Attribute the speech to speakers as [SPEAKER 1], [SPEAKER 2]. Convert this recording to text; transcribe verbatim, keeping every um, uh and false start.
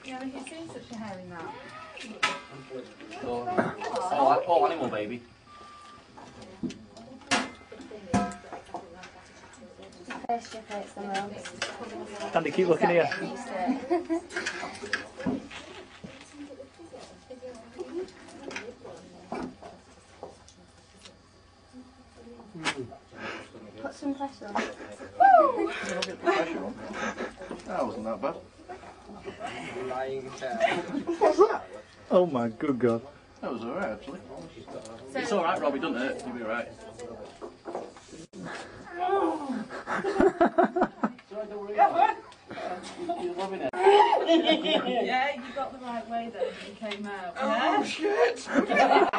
[SPEAKER 1] Yeah, have you seen such a hairy man?
[SPEAKER 2] Oh, oh, oh, animal baby.
[SPEAKER 3] First trip out somewhere else.
[SPEAKER 4] Andy, keep looking here.
[SPEAKER 3] Put some pressure on.
[SPEAKER 5] That wasn't that bad.
[SPEAKER 4] What's that? Oh my good God.
[SPEAKER 5] That was alright actually.
[SPEAKER 1] So,
[SPEAKER 2] It's alright, Robbie, doesn't it? You'll be alright. You're loving it.
[SPEAKER 1] yeah, you got the right way then. You came out.
[SPEAKER 5] Oh
[SPEAKER 1] Yeah?
[SPEAKER 5] shit!